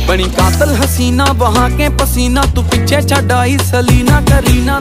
बनी कातल हसीना बहा के पसीना, तू पीछे छड़ आई सलीना करीना।